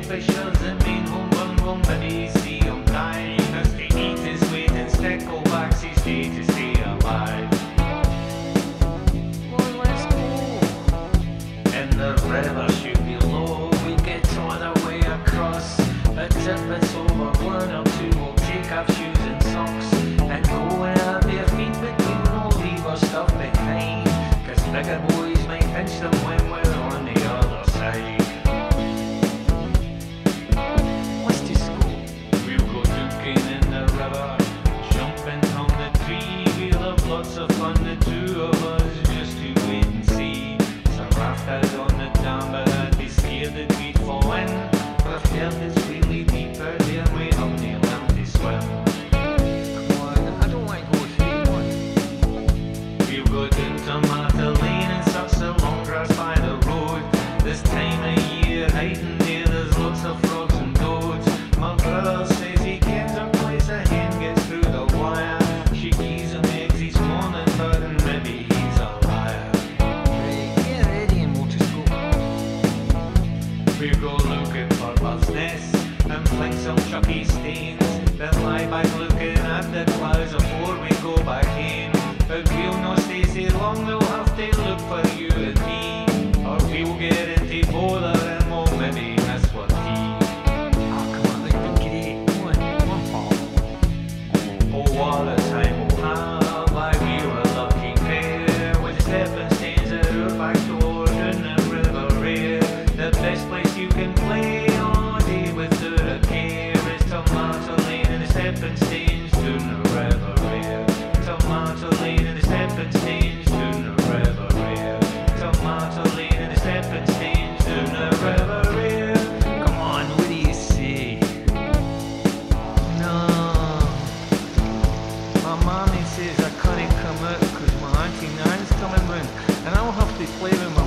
specials that mean home run wrong, maybe see him die. Cause to eat his weight in sticklebacks, he's day to stay alive. Well, let's go. In the river should be low, we get on our way across. A tip it's over, one or two will take off shoes and socks and go and have their feet, but we will leave our stuff behind. Cause bigger boys might pinch them when we're on the other side. Let's just go. We'll go duking in the river, jumping on the tree. We'll have lots of fun, the two of us, just to wait and see. Some rafters on the dam, but I'd be scared that we'd fall in. But I've heard it's really deeper there, we only learn to swim. Come on, I don't want to go straight on. We'll go down to Martha Lane and such a long grass by the road. This time of year, hiding there, there's lots of frogs and toads. My brother says he kens a place a hen gets through the wire. She gives him eggs each morning, but maybe he's a liar. Right, get ready and we'll just go. We'll go looking for birds' nests and fling some Steppin Stanes. Then lie back looking at the clouds before we go back in. But we'll not stay so long, they'll have to look for you and me. Or we'll get into bother and we'll maybe miss one tea. Oh, come on, that'd be great. Come on, Paul. Oh, what a time we'll have, like we were lucky pair. With the Steppin Stanes at our back door, down the River Ayr. The best place you can play all day without a care is Tomato Lane and the Steppin Stanes, down the River Ayr. Tomato Lane and the Steppin Stanes, down the River Ayr. Tomato Lane and the Steppin Stanes, down the River Ayr. Come on, what do you say? No. My mommy says I can't come out because my Auntie Nan's coming round and I'll have to play with my